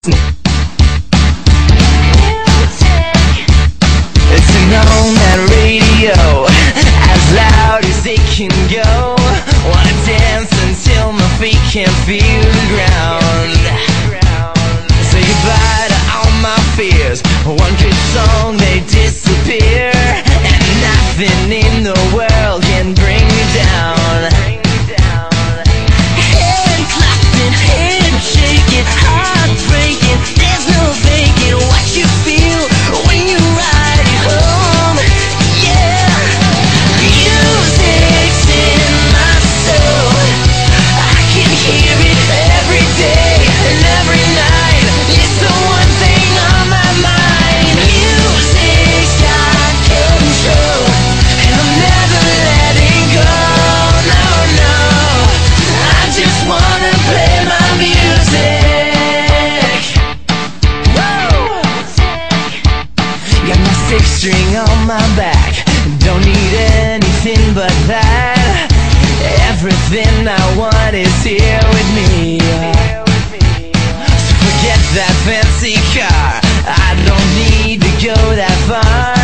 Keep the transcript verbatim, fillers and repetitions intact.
Turn on that radio as loud as it can go. Wanna dance until my feet can't feel the ground. Say goodbye to all my fears. One good song, they disappear, and nothing in the world can bring me down. Head clapping, head shaking, heart breaking. There's no faking what you feel when you ride it home. Yeah, music's in my soul. I can hear it every day and every night. It's the one thing on my mind. Music's got control, and I'm never letting go. No, no, I just wanna play my music. Woo! Got my six string on my back, don't need anything but that. Everything I want is here with me. So forget that fancy car, I don't need to go that far.